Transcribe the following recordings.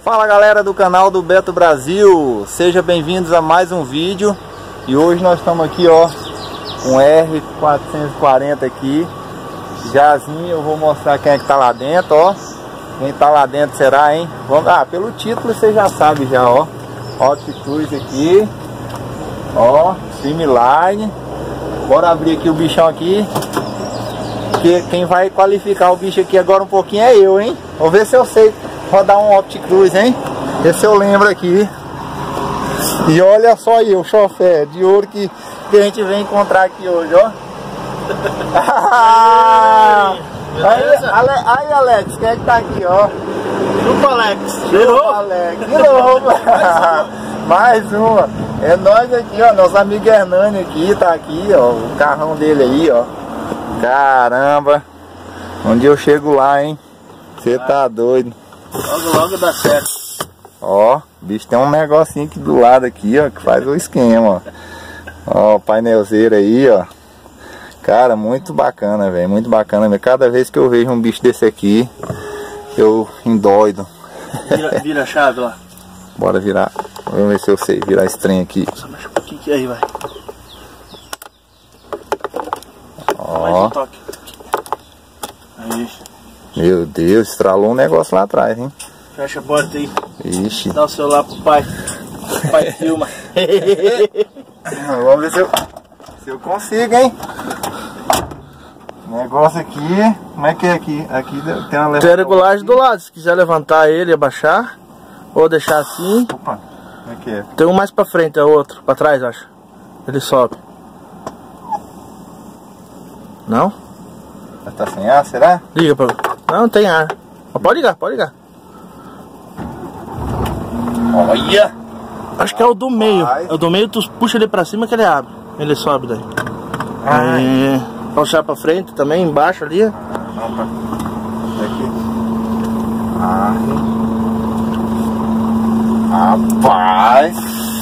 Fala galera do canal do Beto Brasil, sejam bem-vindos a mais um vídeo. E hoje nós estamos aqui ó, com R440 aqui, Jazinho. Eu vou mostrar quem é que tá lá dentro, ó. Quem tá lá dentro será, hein? Vamos, pelo título você já sabe já, ó. Opticruise aqui, ó, Streamline. Bora abrir aqui o bichão aqui, que quem vai qualificar o bicho aqui agora um pouquinho é eu, hein? Vou ver se eu sei rodar um Opticruise, hein? Esse eu lembro aqui. E olha só aí o chofé de ouro que a gente vem encontrar aqui hoje, ó. Aí Alex, quem é que tá aqui, ó? Chupa Alex. Chupa Alex, de novo. Mais uma. É nós aqui, ó. Nosso amigo Hernani aqui, tá aqui, ó. O carrão dele aí, ó. Caramba. Onde eu chego lá, hein? Você tá doido. Logo dá certo. Ó, o bicho tem um negocinho aqui do lado aqui, ó, que faz o esquema, ó. Ó, o painelzeiro aí, ó. Cara, muito bacana, velho, muito bacana. Cada vez que eu vejo um bicho desse aqui, eu endoido. Vira a chave lá. Bora virar. Vamos ver se eu sei virar esse trem aqui. Só mexe um pouquinho que aí vai. Ó. Mais um toque. Aí. Meu Deus, estralou um negócio lá atrás, hein? Fecha a porta aí. Ixi. Dá o celular pro pai. O pai filma. Vamos ver se eu consigo, hein? Negócio aqui, como é que é aqui? Aqui tem uma Tem a regulagem do lado, se quiser levantar ele e abaixar, ou deixar assim. Opa, como é que é? Tem um mais pra frente, é outro, pra trás acho. Ele sobe. Não? Mas tá sem ar, será? Liga pra mim. Não tem ar. Mas pode ligar, pode ligar. Olha! Acho que é o do meio. Vai. É o do meio, tu puxa ele pra cima que ele abre. Ele sobe daí. Aí, puxar pra frente também, embaixo ali. Opa. Aqui. Rapaz!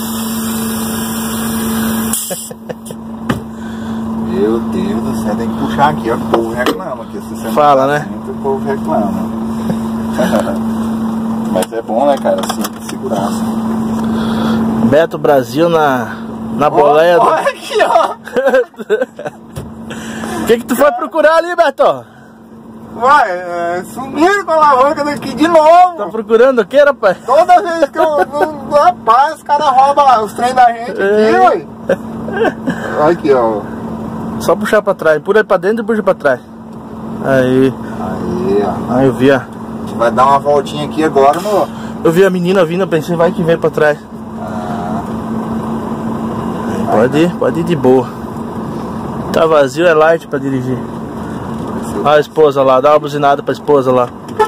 Meu Deus do céu, tem que puxar aqui, ó. O povo reclama aqui. Se você Fala, não né? Muito, o povo reclama. Mas é bom, né, cara? Assim, segurança. Beto Brasil na boleia. Olha aqui, ó! O que tu foi procurar ali, Beto? Uai, sumiram com a alavanca daqui de novo! Tá procurando o que, rapaz? Toda vez que eu. Rapaz, os caras roubam lá os trem da gente aqui, ué! Olha aqui, ó. Só puxar pra trás. Pula aí pra dentro e puxa pra trás. Aí. Aí, ó. Aí eu vi a. A gente vai dar uma voltinha aqui agora no. Eu vi a menina vindo, eu pensei, vai que vem pra trás. Pode ir de boa. Tá vazio, é light pra dirigir. Olha a esposa lá, dá uma buzinada pra esposa lá.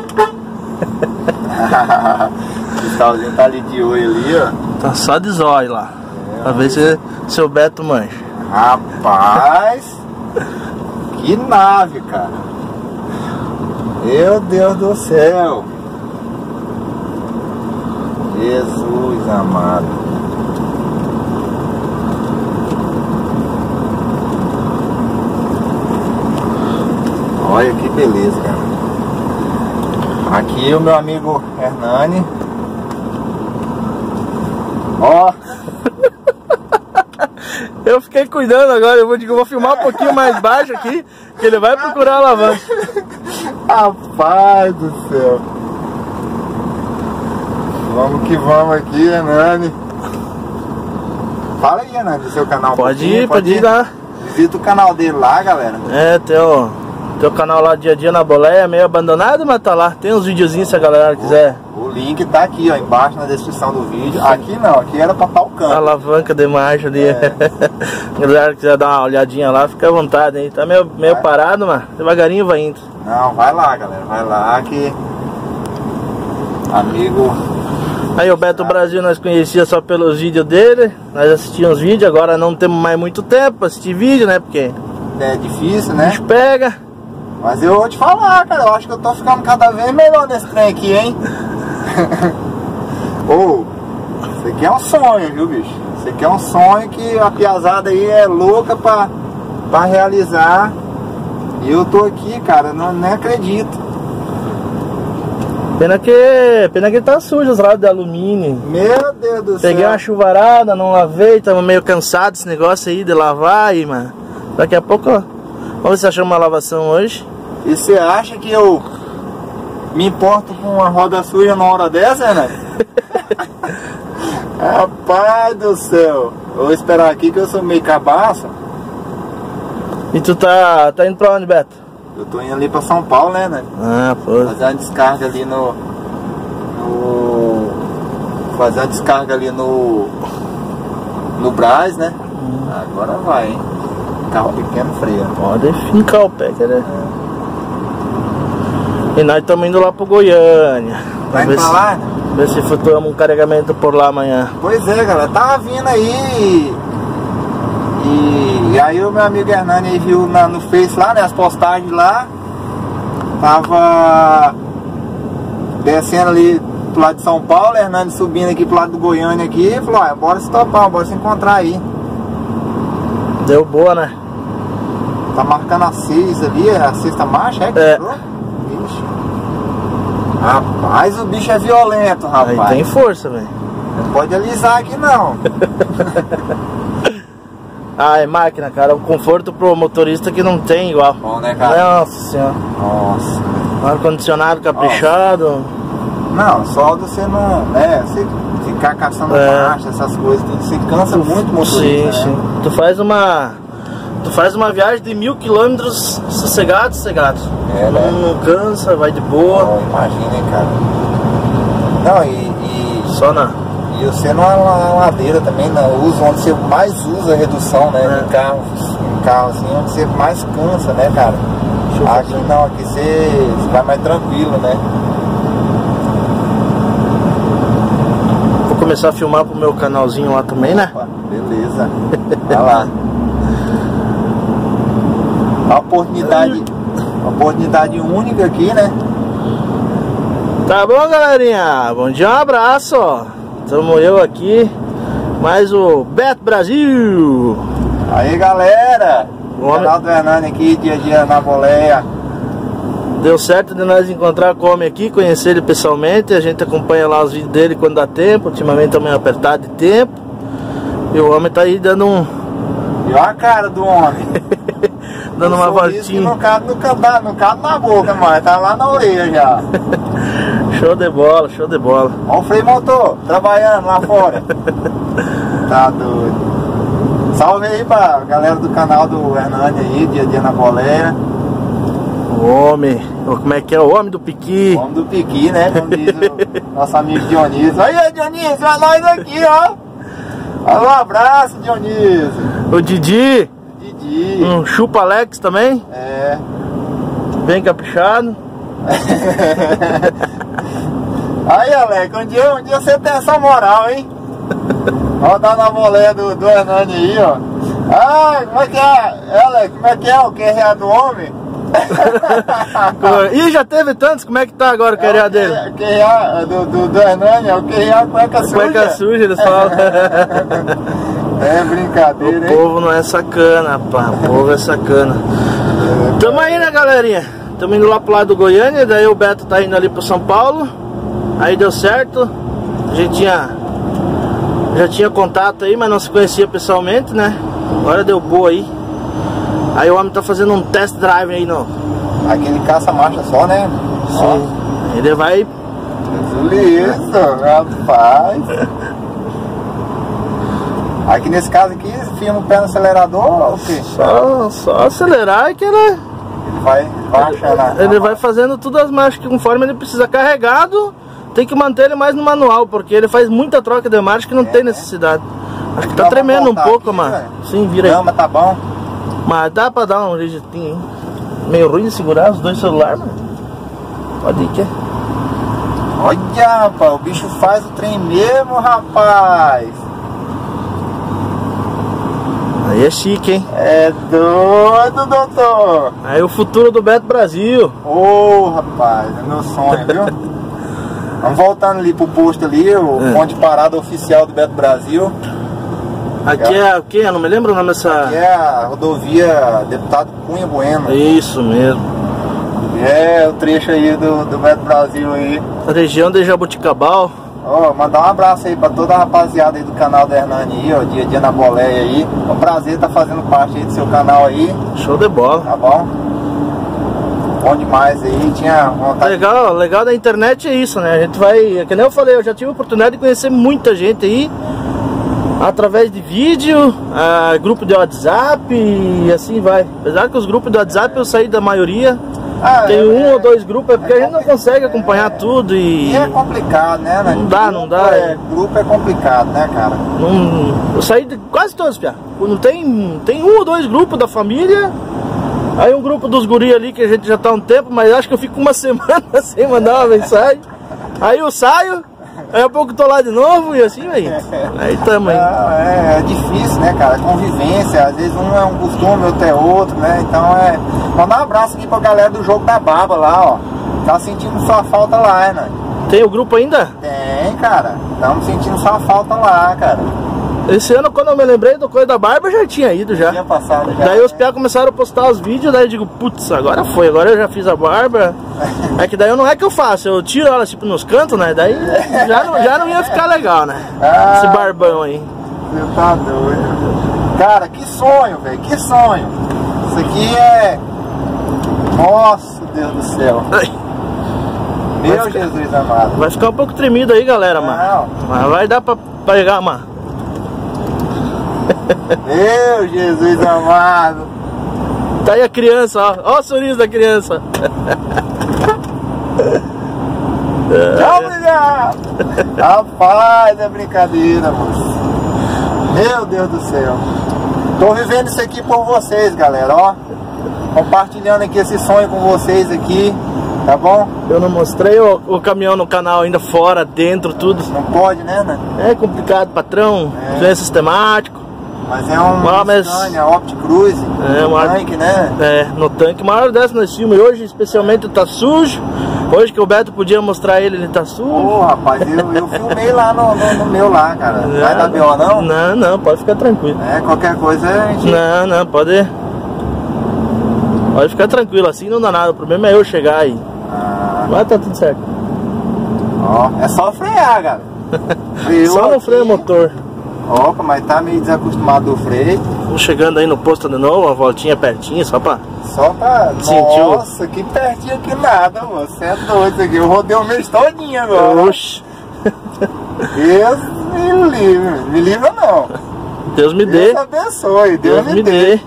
O cristalzinho tá ali de olho ali, ó. Tá só de zóio lá. Pra ver se seu Beto mancha. Rapaz! Que nave, cara! Meu Deus do céu! Jesus amado! Olha que beleza, cara. Aqui o meu amigo Hernani. Ó. Eu fiquei cuidando agora, eu vou filmar um pouquinho mais baixo aqui, que ele vai procurar a alavanca. Rapaz do céu. Vamos que vamos aqui, Hernani. Fala aí, Hernani, do seu canal. Pode ir lá. Visita o canal dele lá, galera. É, teu canal lá Dia a Dia na Boleia, meio abandonado, mas tá lá. Tem uns videozinhos se a galera quiser. O link tá aqui, ó, embaixo na descrição do vídeo. Aqui não, aqui era pra tal canto. Alavanca de marcha ali. Se a galera quiser dar uma olhadinha lá, fica à vontade, hein? Tá meio parado, mas devagarinho vai indo. Não, vai lá, galera, vai lá que... Amigo... Aí o Beto Brasil nós conhecia só pelos vídeos dele. Nós assistíamos vídeos, agora não temos mais muito tempo pra assistir vídeo, né? Porque é difícil, a né? gente pega. Mas eu vou te falar, cara, eu acho que eu tô ficando cada vez melhor nesse trem aqui, hein? Ô, isso aqui é um sonho, viu, bicho? Isso aqui é um sonho que a piazada aí é louca pra realizar. E eu tô aqui, cara, nem acredito. Pena que tá sujo os lados de alumínio. Meu Deus do céu. Peguei uma chuvarada, não lavei, tava meio cansado desse negócio aí de lavar aí, mano. Daqui a pouco, ó. Vamos ver se achamos uma lavação hoje. E você acha que eu me importo com uma roda suja numa hora dessa, né? Rapaz do céu. Eu vou esperar aqui que eu sou meio cabaço. E tu tá indo pra onde, Beto? Eu tô indo ali pra São Paulo, né? Ah, pô. Fazer uma descarga ali fazer uma descarga ali no Brás, né? Agora vai, hein? Carro pequeno freia. Pode fincar o pé, quer dizer. E nós estamos indo lá pro Goiânia. Vai indo pra lá? Ver se flutuamos um carregamento por lá amanhã. Pois é, galera. Tava vindo aí. E aí o meu amigo Hernani aí viu no Face lá, né? As postagens lá. Tava descendo ali pro lado de São Paulo, Hernani subindo aqui pro lado do Goiânia aqui. E falou, bora se topar, bora se encontrar aí. Deu boa, né? Tá marcando a 6 ali, a 6ª marcha, é que entrou? Ixi. Rapaz, o bicho é violento, rapaz. Aí tem força, velho. Não pode alisar aqui não. Ah, é máquina, cara. O conforto pro motorista que não tem igual. Bom, né, cara? Nossa senhora. Nossa. Ar-condicionado caprichado. Não, só você não... você ficar caçando marcha, essas coisas, tudo. Você cansa muito o motorista. Sim, né? Tu faz uma viagem de 1000 km sossegado. Né? Não cansa, vai de boa. Oh, imagina, hein, cara. Não, e só na... E você não é uma ladeira também, não. Usa onde você mais usa a redução, né? Em carro assim, onde você mais cansa, né, cara? Aqui não, aqui você vai mais tranquilo, né? Vou começar a filmar pro meu canalzinho lá também, né? Opa, beleza. Vai lá. Uma oportunidade única aqui, né? Tá bom, galerinha? Bom dia, um abraço, ó. Estamos eu aqui, mais o Beto Brasil. Aí, galera, o canal do Hernani aqui, dia a dia na boleia. Deu certo de nós encontrar com o homem aqui, conhecer ele pessoalmente. A gente acompanha lá os vídeos dele quando dá tempo. Ultimamente também apertado de tempo. E o homem tá aí dando um... E olha a cara do homem. Dando uma voltinha. Não cabe na boca, mas tá lá na orelha já. Show de bola, show de bola. Olha o freio motor, trabalhando lá fora. Tá doido. Salve aí pra galera do canal do Hernani aí, dia a dia na boleia. O homem, como é que é? O homem do piqui. O homem do piqui, né? Como diz o nosso amigo Dionísio. Aí, Dionísio, é nós aqui, ó. Alô, abraço, Dionísio. O Didi. Didi. Chupa Alex também. É. Bem caprichado. Aí, Alex, um dia você tem essa moral, hein? Ó, tá na boleia do Hernani aí, ó. Ah, como é que é? Alex, como é que é o QRA do homem? Ih, já teve tantos, como é que tá agora o QRA dele? O QRA do Hernani é o QRA cueca suja. Cueca suja, eles falam. É brincadeira, hein? O povo não é sacana, pá. O povo é sacana. Tamo aí, né, galerinha? Tamo indo lá pro lado do Goiânia, daí o Beto tá indo ali pro São Paulo. Aí deu certo. A gente já tinha contato aí, mas não se conhecia pessoalmente, né? Agora deu boa aí. Aí o homem tá fazendo um test drive aí no... Aquele caça-marcha só, né? Sim. Ele vai... Isso, rapaz. Aqui nesse caso aqui, firma o pé no acelerador ou o quê? Só acelerar e que ele vai achando. Ele vai fazendo todas as marchas que conforme ele precisa. Carregado, tem que manter ele mais no manual, porque ele faz muita troca de marcha que não tem necessidade. Acho que tá tremendo um pouco, aqui, mano. Véio. Sim, vira aí. Não, mas tá bom. Mas dá pra dar um jeitinho, hein? Meio ruim de segurar os dois celulares, mano. Pode ir, que? Olha, rapaz, o bicho faz o trem mesmo, rapaz. Aí é chique, hein? É doido, doutor. Aí o futuro do Beto Brasil. Ô, rapaz, é meu sonho, viu? Vamos voltando ali pro posto ali, o ponto de parada oficial do Beto Brasil. Aqui é o que? Eu não me lembro o nome dessa... Aqui é a rodovia Deputado Cunha Bueno. Isso mesmo. É, o trecho aí do Beto Brasil aí. A região de Jaboticabal. Ó, mandar um abraço aí pra toda a rapaziada aí do canal da Hernani aí, ó, dia a dia na boleia aí. É um prazer estar fazendo parte aí do seu canal aí. Show de bola. Tá bom? Bom demais aí, tinha vontade. Legal da internet é isso, né? A gente vai, que nem eu falei, eu já tive a oportunidade de conhecer muita gente aí através de vídeo, grupo de WhatsApp e assim vai. Apesar que os grupos de WhatsApp eu saí da maioria. Tem um ou dois grupos, é porque a gente não consegue acompanhar tudo e é complicado, né? Não dá. Grupo é complicado, né, cara? Eu saí de quase todos, Pia. Tem um ou dois grupos da família. Aí um grupo dos guri ali que a gente já tá há um tempo, mas acho que eu fico uma semana sem mandar uma mensagem. Aí eu saio, aí a pouco eu tô lá de novo e assim, aí tamo aí. É difícil, né, cara? Convivência, às vezes um é um costume, outro é outro, né? Então mandar um abraço aqui pra galera do Jogo da Barba lá, ó. Tá sentindo sua falta lá, né? Tem o grupo ainda? Tem, cara. Estamos sentindo sua falta lá, cara. Esse ano, quando eu me lembrei do Coisa da Barba, eu já tinha ido já. Tinha passado já. Daí os piá começaram a postar os vídeos, daí eu digo, putz, agora foi, agora eu já fiz a barba. É que daí não é que eu faço, eu tiro ela tipo nos cantos, né? Daí já não ia ficar legal, né? Esse barbão aí. Você tá doido. Cara, que sonho, velho, que sonho. Isso aqui é... Nossa, Deus do céu. Meu Jesus amado. Vai ficar um pouco tremido aí, galera, mano. Mas vai dar pra pegar, mano. Meu Jesus amado. Tá aí a criança, ó o sorriso da criança. Obrigado. Rapaz, é brincadeira, moço. Meu Deus do céu. Tô vivendo isso aqui por vocês, galera, ó. Compartilhando aqui esse sonho com vocês aqui, tá bom? Eu não mostrei o caminhão no canal ainda, fora, dentro, tudo. Não pode, né? É complicado, patrão. É sistemático. Mas é um Scania Opticruise, tanque, né? No tanque, maior dessa nós filmes. Hoje especialmente tá sujo. Hoje que o Beto podia mostrar ele tá sujo. Ô, rapaz, eu filmei lá no meu lá, cara. Vai dar BO não? Não, pode ficar tranquilo. Qualquer coisa a gente... Não, pode ficar tranquilo, assim não dá nada. O problema é eu chegar aí. Mas tá tudo certo. Ó, é só frear, cara. Só no freio motor. Opa, mas tá meio desacostumado do freio. Vamos chegando aí no posto de novo, uma voltinha pertinho, só pra sentiu. Nossa, que pertinho que nada, moço. Você é doido isso aqui. Eu rodei o mês todinho agora. Oxi. Deus me livre. Me livra não. Deus me dê. Deus abençoe. Deus me dê.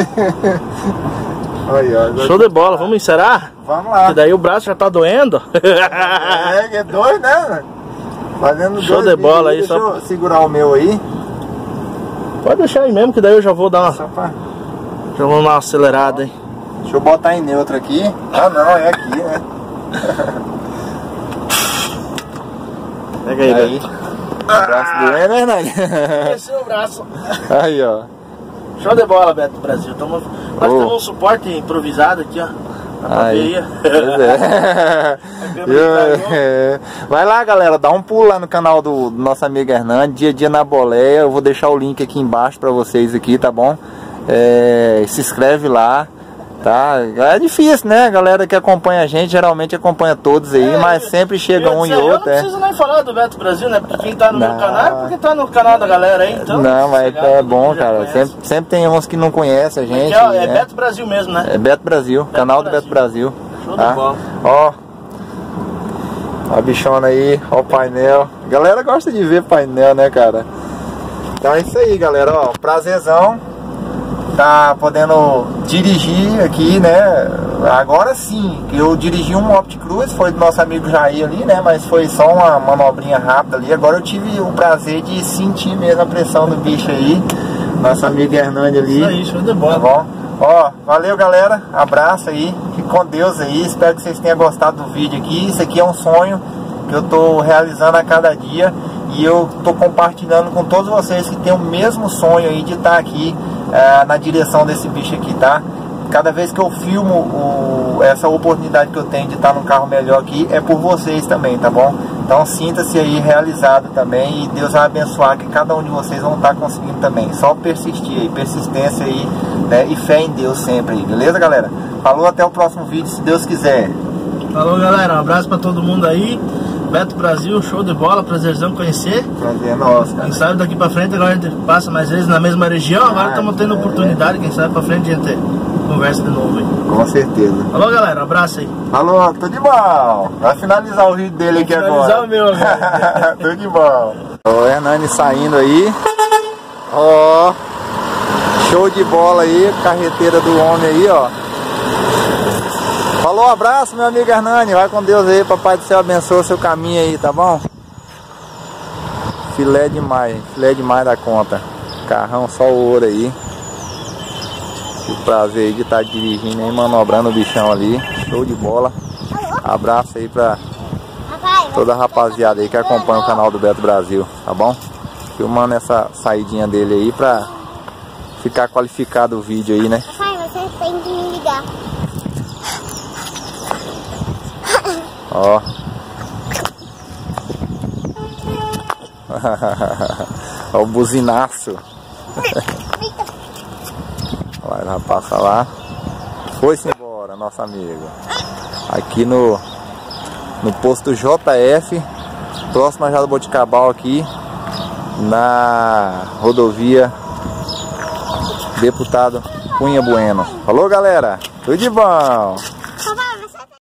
Show de bola, vamos encerrar? Vamos lá. Que daí o braço já tá doendo. É doido, né? Fazendo show de bola aí. Deixa eu segurar o meu aí. Pode deixar aí mesmo, que daí eu já vou dar uma... Já vou dar uma acelerada aí. Deixa eu botar em neutro aqui. Não, é aqui, né? Pega aí. O braço doendo, né, Hernani? Esse é o braço. Aí, ó. Show de bola, Beto Brasil. Nós temos um suporte improvisado aqui, ó. Vai lá, galera, dá um pulo lá no canal do nosso amigo Hernani, dia a dia na boleia. Eu vou deixar o link aqui embaixo pra vocês aqui, tá bom? Se inscreve lá, tá? É difícil, né? A galera que acompanha a gente geralmente acompanha todos aí, mas sempre chega um e outro. Eu não preciso nem falar do Beto Brasil, né? Porque quem tá no meu canal é porque tá no canal da galera aí, então. Não, mas é bom, cara. Sempre tem uns que não conhecem a gente. É Beto Brasil mesmo, né? É Beto Brasil, canal do Beto Brasil. Show de bola. Ó a bichona aí, ó o painel. A galera gosta de ver painel, né, cara? Então é isso aí, galera, ó, prazerzão. Tá podendo dirigir aqui, né? Agora sim, eu dirigi um Opticruise, foi do nosso amigo Jair ali, né? Mas foi só uma manobrinha rápida ali. Agora eu tive o prazer de sentir mesmo a pressão do bicho aí. Nosso amigo Hernani ali. Isso aí, show de bola. Tá bom? Ó, valeu, galera. Abraço aí. Fique com Deus aí. Espero que vocês tenham gostado do vídeo aqui. Isso aqui é um sonho que eu tô realizando a cada dia. E eu tô compartilhando com todos vocês que tem o mesmo sonho aí de estar aqui na direção desse bicho aqui, tá? Cada vez que eu filmo essa oportunidade que eu tenho de estar num carro melhor aqui, é por vocês também, tá bom? Então sinta-se aí realizado também e Deus vai abençoar que cada um de vocês vão estar conseguindo também. Só persistir aí, persistência aí, né? E fé em Deus sempre aí, beleza, galera? Falou, até o próximo vídeo, se Deus quiser. Falou, galera, um abraço pra todo mundo aí. Beto Brasil, show de bola, prazerzão conhecer. Prazer é nosso, cara. Quem sabe daqui pra frente agora a gente passa mais vezes na mesma região. Agora estamos tendo oportunidade, quem sabe pra frente a gente conversa de novo aí. Com certeza. Falou, galera, um abraço aí. Falou, tudo de bom. Vai finalizar o vídeo dele aqui agora. Finalizar o meu agora. Tudo de bom. O Hernani saindo aí. Ó, show de bola aí, carreteira do homem aí, ó. Falou, abraço, meu amigo Hernani. Vai com Deus aí, papai do céu abençoe o seu caminho aí, tá bom? Filé demais da conta. Carrão só o ouro aí. O prazer aí de estar dirigindo aí, manobrando o bichão ali. Show de bola. Abraço aí pra toda a rapaziada aí que acompanha o canal do Beto Brasil, tá bom? Filmando essa saidinha dele aí pra ficar qualificado o vídeo aí, né? Papai, você tem que me ligar. Ó. Ó o buzinaço. Vai lá, passa lá. Foi-se embora, nosso amigo. Aqui no posto JF, próximo a Jaboticabal aqui, na rodovia Deputado Cunha Bueno. Falou, galera, tudo de bom.